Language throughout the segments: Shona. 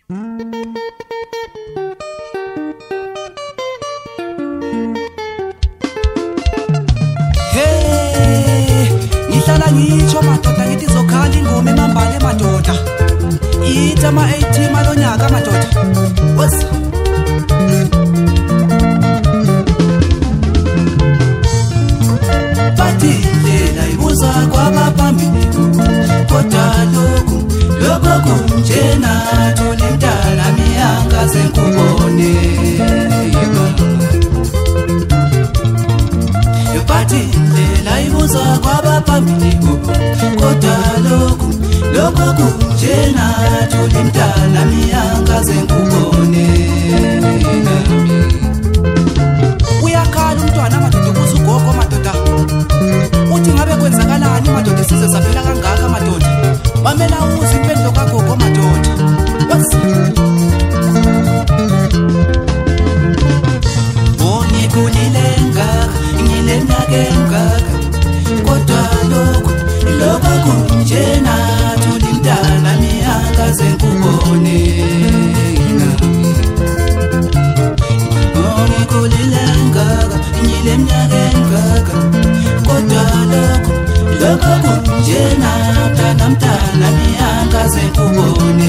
Ngihlala ngitsho madoda ngithi zokhala ingoma emambale madoda ithi ama-18 malonyaka madoda wosi bathi indlela ibuza kwabaphambili kodwa lokho kunjena thola imdala miyanga senkubone bathi indlela ibuza kwabaphambili kodwa lokho kunjena thola imdala miyanga senkubone uyakhala umntwana madoda ubuza ugogo madoda uthi ngabe kwenzakalani madoda size saphela kangaka madoda mamela uze impendulo kagogo madoda ngikhulile ngaka ngileminyaka engaka kodwa lokho kunjena thola imdala miyanga senkubone ngikhulile ngaka ngileminyaka engaka kodwa lokho kunjena mntana miyanga senkubone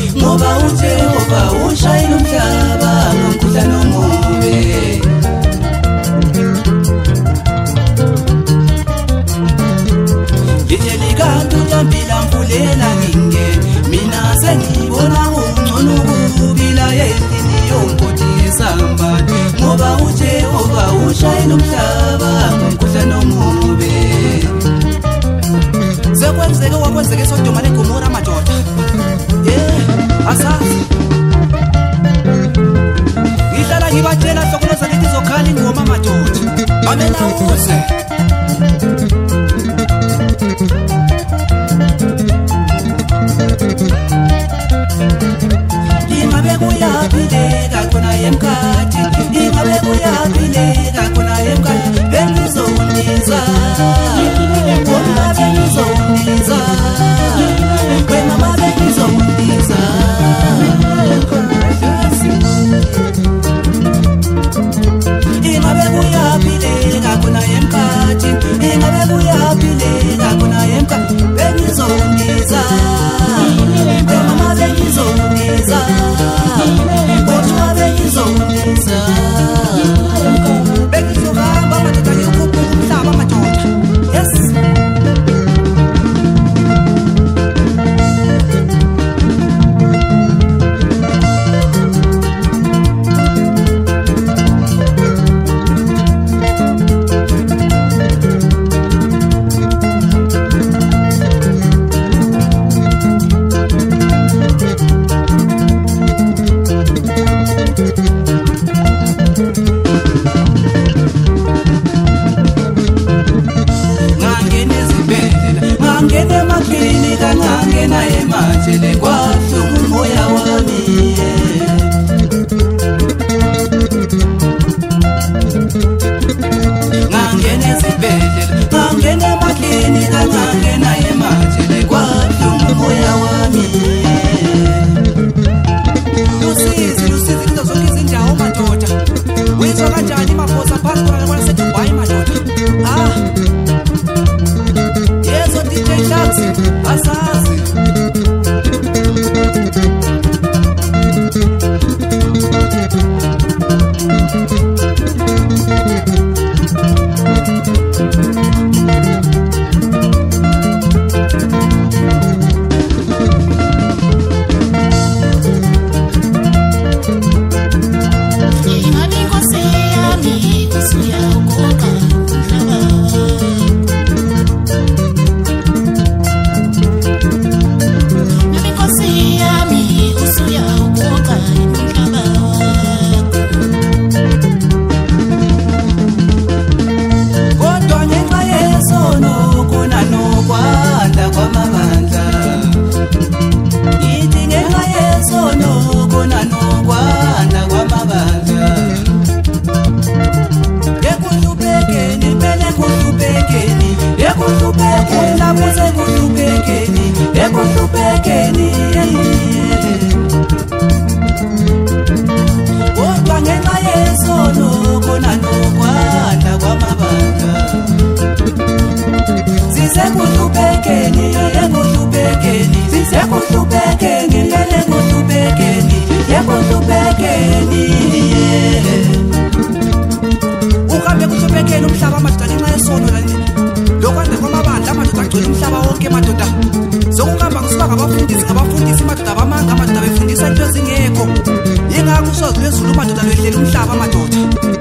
Ngoba uJehova ushayile umhlaba ngomkhuhlane omubi ngangena emaklinika ngangena emajele kwabuhlungu umoya wami ngangena ezibhedlela ngangena emaklinika ngangena emajele kwabuhlungu umoya wami Lusizi kuzo zonke izindawo madoda Wizwa kanjani mafosa phansi kona seDubai madoda Yeso DJ Sharks asazi Uhambe kuhlupekeni umhlaba madoda ngenxa yesono la nini Lokwanda kwamabandla amadoda agcwele umhlaba wonke madoda Sokuhamba kusuka ngabafundisi madoda abamanga madoda befundisa into ezingekho Yingakho usozi lwezulu madoda lwehlela umhlaba madoda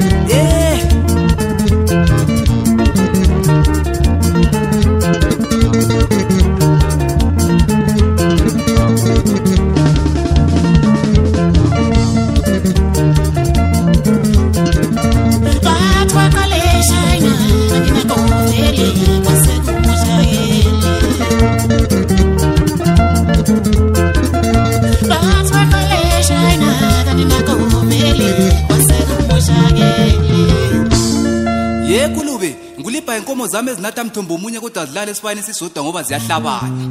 Kulube ngulipha inkomo zami ezinatha mthombo omunye kodwa zilala esifayini esisodwa ngoba ziyahlabana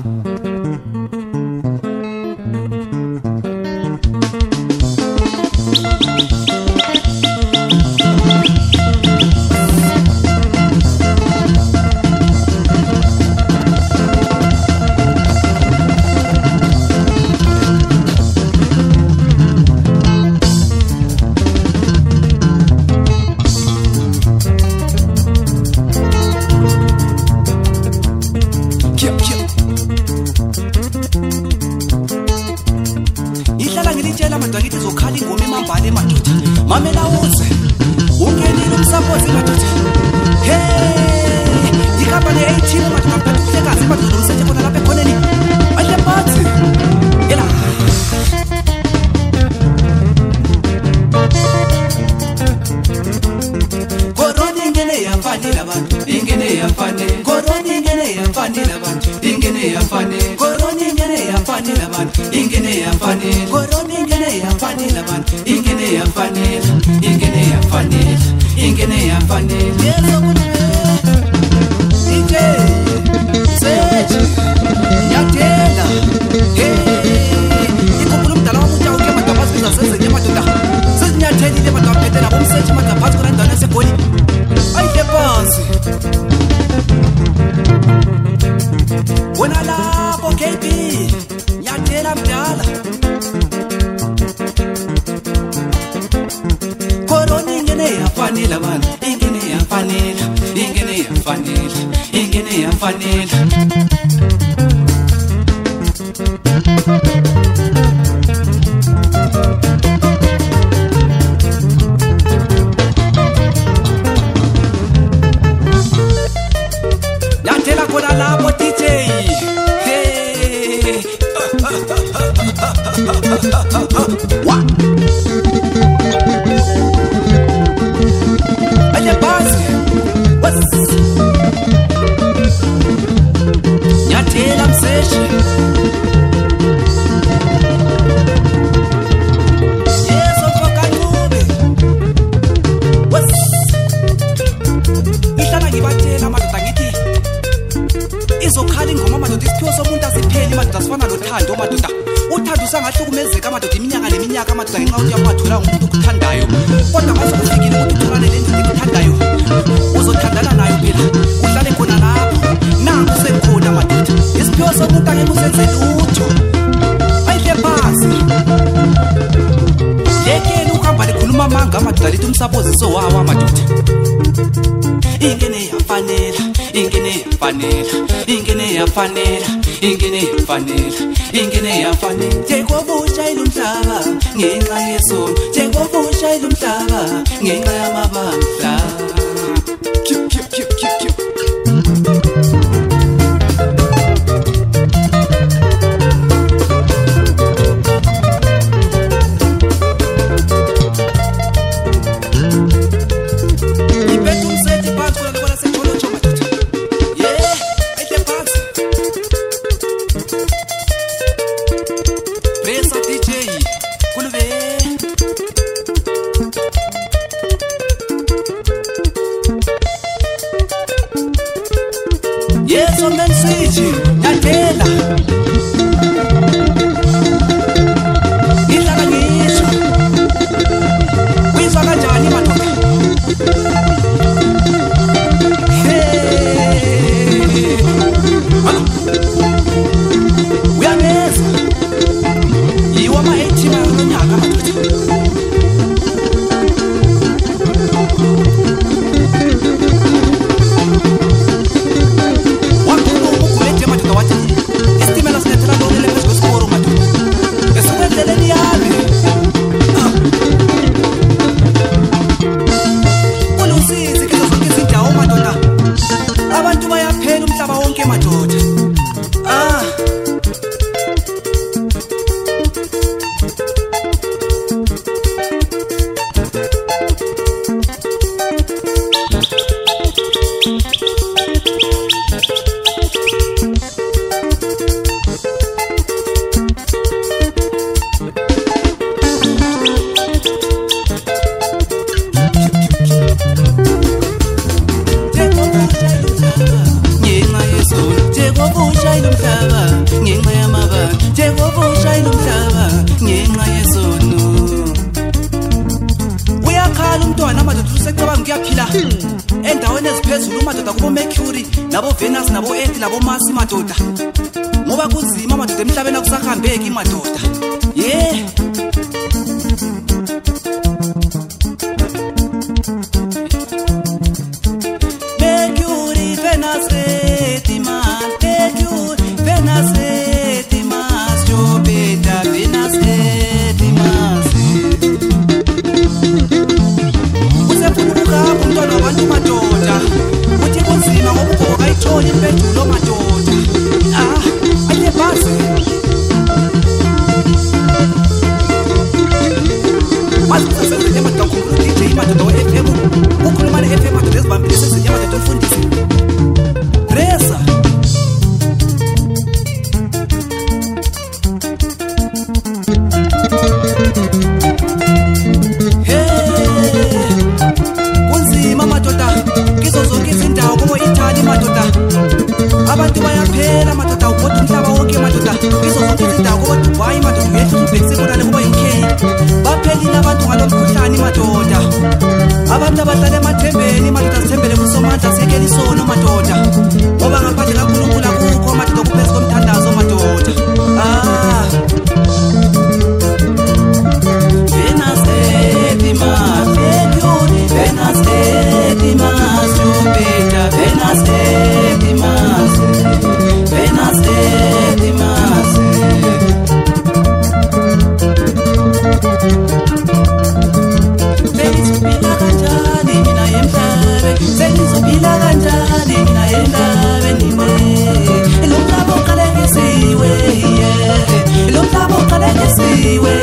Ngilitshela madoda ngithi zokhala ingoma emambane madoda mamela uze ungenile umsapozi madoda ikapa ne-18 madoda mphethe uhlekazi madoda usethe khona lapha ekhoneni ahle phansi yela korona ingene yafanele abantu ingene yafanele korona ingene yafanele abantu ingene yafanele korona ingene yafanele abantu ingene yafanele korona ingene yafanele abantu ingene yafanele ingene yafanele ingene yafanele yeso DJ Search yatela ikhumbula umdala wamuthi awuke madoda sizasezenye madoda sizinyathelile madoda phethe nabo umsearch madoda phansi kona ndana segoli ayihle phansi wena lapho KB yatela mdala korona ingene yafanele abantu ingene yafanele ingene yafanele ingene yafanele yatela khona lapho DJ ngothando madoda. Uthando usangahlukumezeka madoda iminyaka neminyaka madoda ngenxa yokuthi uyaphathola umuntu okuthandayo. Kodwa ngaze kufikile ukuthi utholane nendoda ekuthandayo. Uzothandana nayo phela. Uhlale khona lapho. Nangu sekhona madoda. Isiphiwo somuntu angeke usenze lutho. Ayihle phansi. Yekeni ukuhamba likhuluma amanga madoda lithi umsaboziso wawa madoda. Ingene yafanela, ingene yafanela, ingene yafanela, ingene yafanela, ingene yafanela. Njengobusha ilumhlaba ngenxa yesono, njengobusha ilumhlaba ngenxa yamabandla. Yes, I'm in Switch, Natella. Ila kanisho. Wizwa kanjani madoda? Hey. Uyameza. Yiwa ma-80 ngonyaka madoda. Abantu bayaphela umhlaba wonke madoda. Njengobusha ilumhlaba ngenxa yamabandla, njengobusha ilumhlaba ngenxa yesono. Uyakhala umntwana madoda usecabanga ukuyaphila endaweni eziphezulu madoda kubo Mercury nabo Venus nabo Earth nabo Mars madoda. Ngoba kuzima madoda emhlabeni akusahambeki madoda. Mercury, Venus, Earth, Mars, Mercury, Venus, Earth, Mars, Jupiter, Venus, Earth, Mars. Usefuna ukugaba umntwana wabantu madoda. Uthi kunzima ngoba ugogo kayitholi impendulo madoda. Ayihle phansi. Masisasenzele madoda ukhuluma DJ madoda we-FM. Ukhuluma ne-FM madoda ezibambile sezinye madoda umfundisi. Reza. Kunzima madoda kizo zonke izindawo kubo Italy madoda. Abantu bayaphela madoda ubhoda umhlaba wonke madoda. Kizo zonke izindawo kubo Dubai madoda uyehla ubhekisebonane kubo UK. Baphelile abantu ngalomkhuhlane madoda. Abantu abahlala emathembeni madoda sithembele kusomandla sekeli isono madoda. Ngoba ngaphandle kaNkulunkulu akukho madoda kuphezu komthandazo madoda. Venus, Earth, Mars, Mercury, Venus, Earth, Mars, Jupiter, Venus, Earth, Mars, Venus, Earth, Mars. Sengizobila kanjani mina emhlabeni, sengizobila kanjani mina emhlabeni we. Lo mhlaba uqalekisiwe, lo mhlaba uqalekisiwe.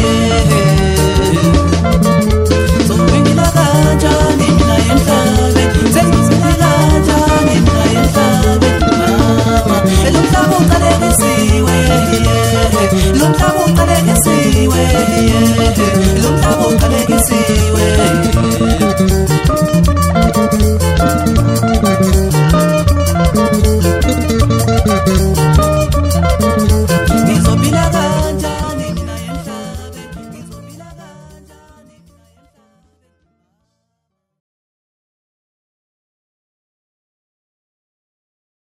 Sengizobila kanjani mina emhlabeni, sengizobila kanjani mina emhlabeni mama. Lo mhlaba uqalekisiwe, lo mhlaba uqalekisiwe.